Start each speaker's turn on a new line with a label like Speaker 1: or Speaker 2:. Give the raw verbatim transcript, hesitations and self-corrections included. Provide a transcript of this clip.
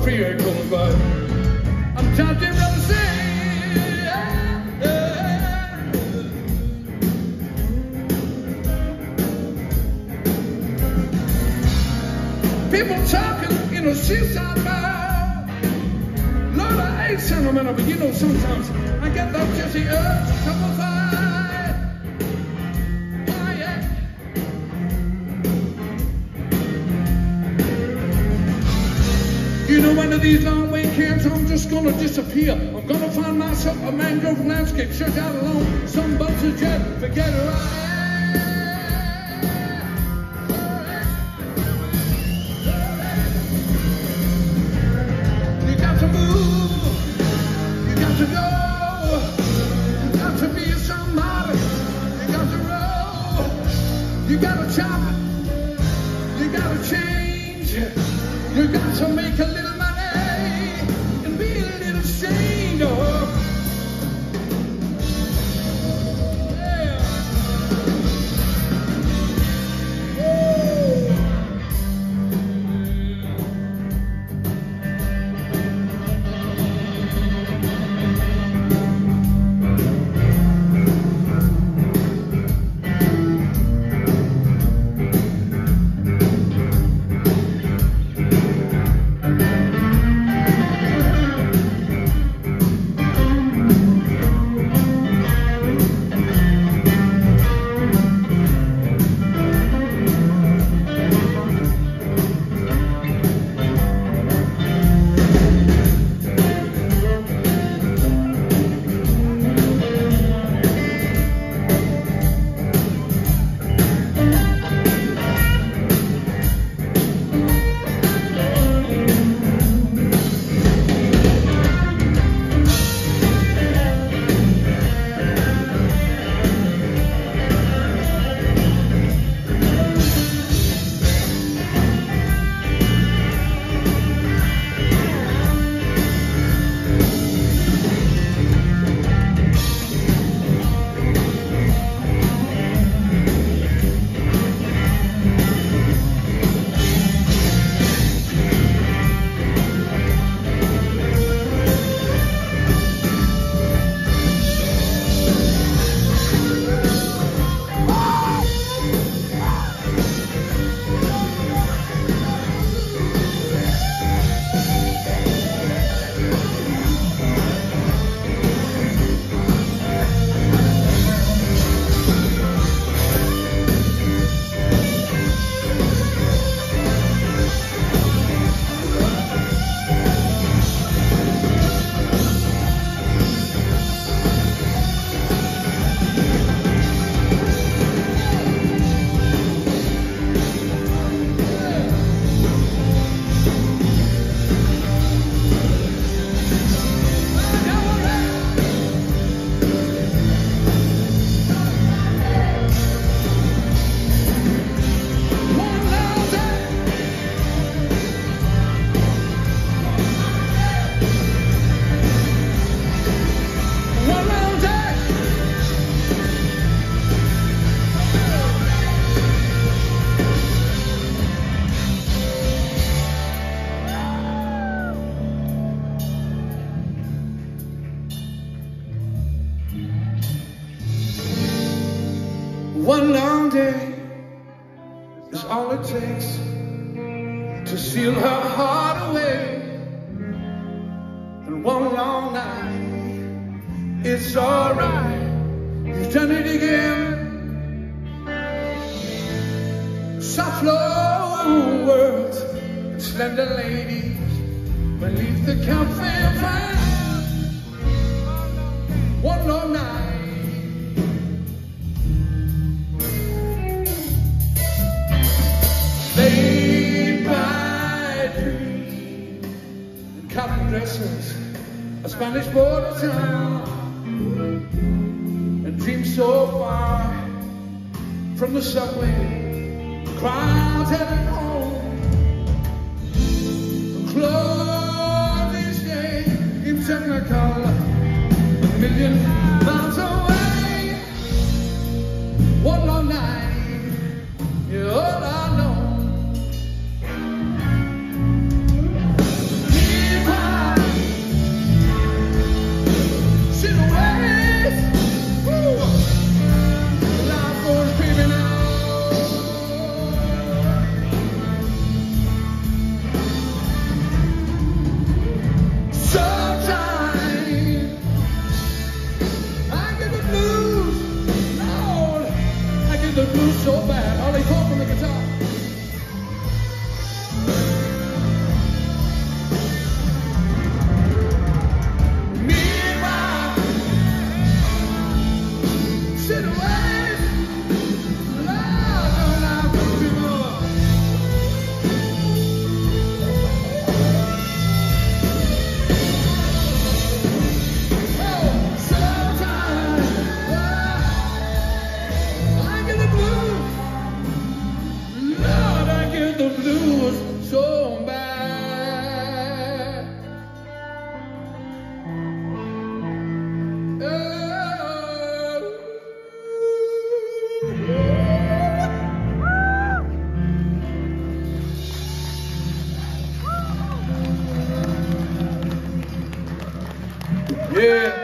Speaker 1: fear goes by. I'm tempted to say, yeah, yeah. People talking in a seaside bar. Lord, I ain't sentimental, but you know sometimes I get that jitty urge to come by. Oh, yeah. You know, one of these long weekends, I'm just gonna disappear. I'm gonna find myself a mangrove landscape, shut out alone, some boats of jet, forget who I am. You got to move, you got to go, you got to be somebody, you got to roll, you got to chop it, you got to change, you got to make a little money and be a little ashamed of. One long day is all it takes to seal her heart away, and one long night, it's alright, you've done it again. Soft flowing words and slender ladies beneath the campfire. One long night, laid by trees and cotton dresses, a Spanish border town, and dreams so far from the subway, crowds headed home. The closest day in technical, a million miles away. One long night, you're all I know. so bad. Ollie Pope on the guitar. Meanwhile, sit away. Lord, don't I want you more. Oh, sometimes, oh, I get the blues. Lord, I get the blues so bad. Yeah.